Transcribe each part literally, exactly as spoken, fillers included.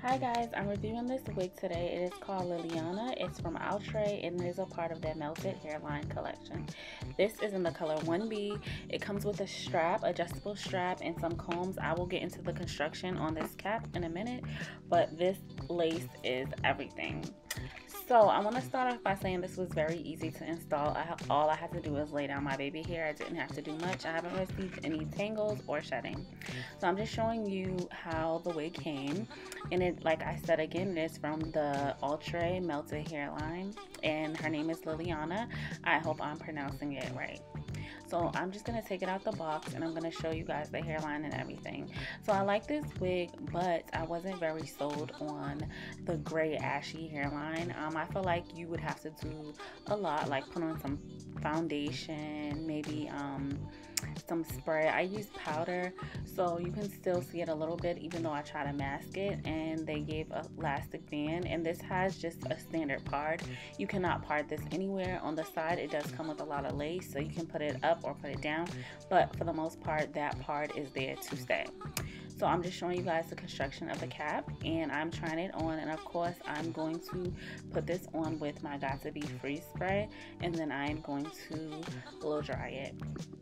Hi guys, I'm reviewing this wig today. It is called Liliana. It's from Outre and it is a part of their Melted Hairline collection. This is in the color one B. It comes with a strap, adjustable strap, and some combs. I will get into the construction on this cap in a minute, but this lace is everything. So I want to start off by saying this was very easy to install. I all I had to do was lay down my baby hair. I didn't have to do much. I haven't received any tangles or shedding. So I'm just showing you how the wig came. And it, like I said again, it is from the Outre Melted Hairline. And her name is Liliana. I hope I'm pronouncing it right. So I'm just going to take it out the box and I'm going to show you guys the hairline and everything. So I like this wig, but I wasn't very sold on the gray ashy hairline. Um, I feel like you would have to do a lot, like put on some foundation, maybe um, some spray. I use powder, so you can still see it a little bit even though I try to mask it. And they gave a elastic band, and this has just a standard part. You cannot part this anywhere. On the side it does come with a lot of lace, so you can put it up or put it down, but for the most part that part is there to stay. So I'm just showing you guys the construction of the cap, and I'm trying it on, and of course I'm going to put this on with my Got To Be Freeze spray, and then I'm going to blow dry it.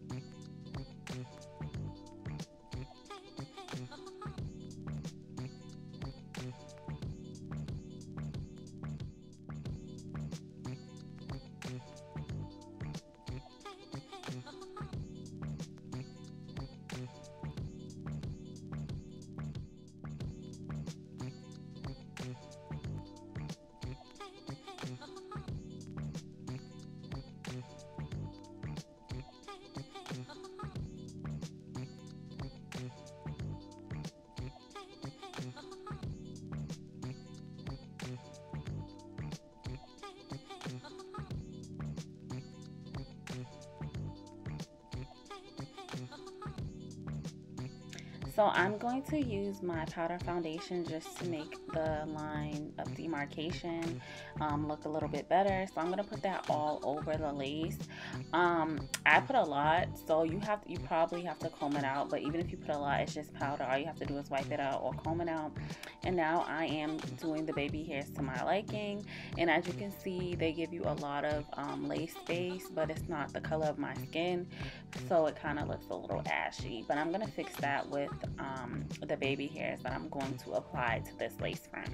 So I'm going to use my powder foundation just to make the line of demarcation um, look a little bit better. So I'm going to put that all over the lace. Um, I put a lot, so you have you probably have to comb it out. But even if you put a lot, it's just powder. All you have to do is wipe it out or comb it out. And now I am doing the baby hairs to my liking. And as you can see, they give you a lot of um, lace base, but it's not the color of my skin, so it kind of looks a little ashy. But I'm going to fix that with um, the baby hairs that I'm going to apply to this lace front.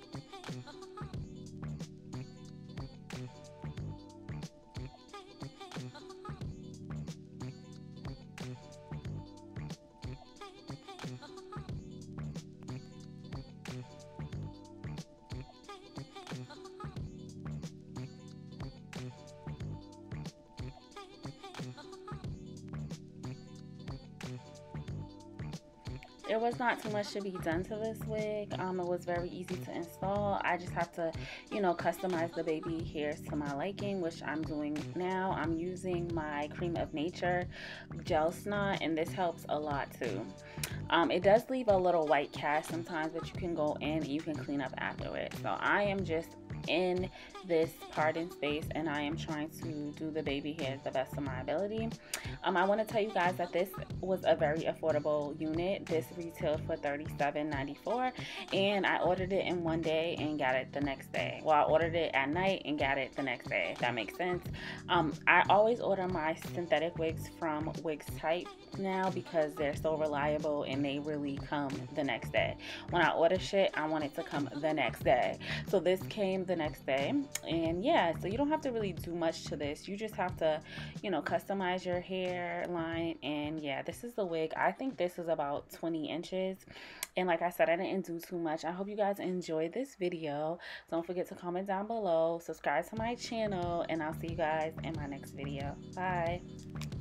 There was not too much to be done to this wig. Um, it was very easy to install. I just have to, you know, customize the baby hairs to my liking, which I'm doing now. I'm using my Cream of Nature gel snot, and this helps a lot too. Um, it does leave a little white cast sometimes, but you can go in and you can clean up afterwards. So I am just in this parting space and I am trying to do the baby hairs the best of my ability. Um, I want to tell you guys that this was a very affordable unit. This retailed for thirty-seven ninety-four, and I ordered it in one day and got it the next day. Well, I ordered it at night and got it the next day, if that makes sense. Um, I always order my synthetic wigs from Wigs Type now because they're so reliable and they really come the next day. When I order shit, I want it to come the next day. So this came the next day, and yeah, so you don't have to really do much to this. You just have to, you know, customize your hairline. And yeah, this is the wig. I think this is about twenty inches, and like I said, I didn't do too much. I hope you guys enjoyed this video. Don't forget to comment down below, subscribe to my channel, and I'll see you guys in my next video. Bye.